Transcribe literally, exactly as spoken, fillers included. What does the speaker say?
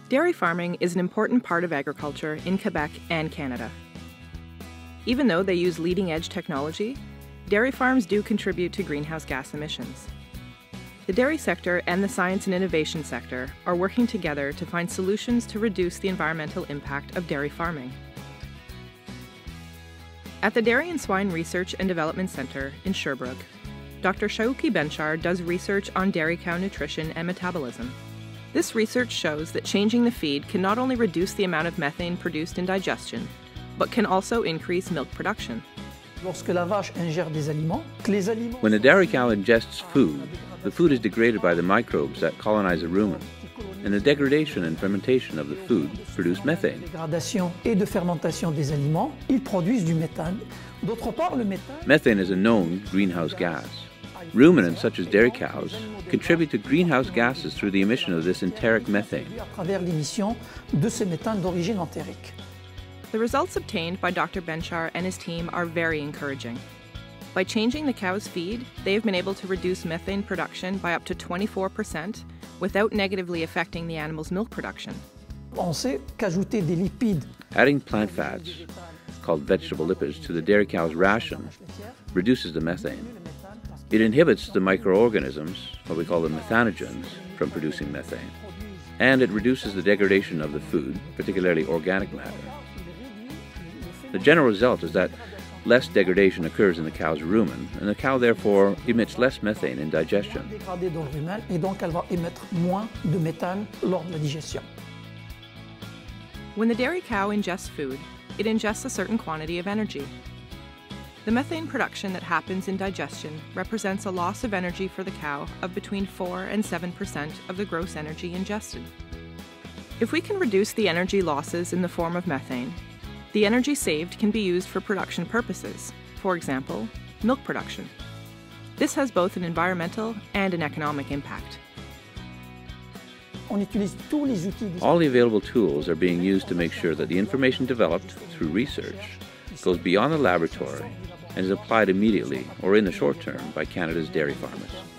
Dairy farming is an important part of agriculture in Quebec and Canada. Even though they use leading-edge technology, dairy farms do contribute to greenhouse gas emissions. The dairy sector and the science and innovation sector are working together to find solutions to reduce the environmental impact of dairy farming. At the Dairy and Swine Research and Development Centre in Sherbrooke, Doctor Chaouki Benchaar does research on dairy cow nutrition and metabolism. This research shows that changing the feed can not only reduce the amount of methane produced in digestion, but can also increase milk production. When a dairy cow ingests food, the food is degraded by the microbes that colonize the rumen, and the degradation and fermentation of the food produce methane. Methane is a known greenhouse gas. Ruminants, such as dairy cows, contribute to greenhouse gases through the emission of this enteric methane. The results obtained by Doctor Benchaar and his team are very encouraging. By changing the cow's feed, they have been able to reduce methane production by up to twenty-four percent without negatively affecting the animal's milk production. Adding plant fats, called vegetable lipids, to the dairy cow's ration reduces the methane. It inhibits the microorganisms, what we call the methanogens, from producing methane. And it reduces the degradation of the food, particularly organic matter. The general result is that less degradation occurs in the cow's rumen, and the cow therefore emits less methane in digestion. When the dairy cow ingests food, it ingests a certain quantity of energy. The methane production that happens in digestion represents a loss of energy for the cow of between four and seven percent of the gross energy ingested. If we can reduce the energy losses in the form of methane, the energy saved can be used for production purposes, for example, milk production. This has both an environmental and an economic impact. All the available tools are being used to make sure that the information developed through research goes beyond the laboratory and is applied immediately or in the short term by Canada's dairy farmers.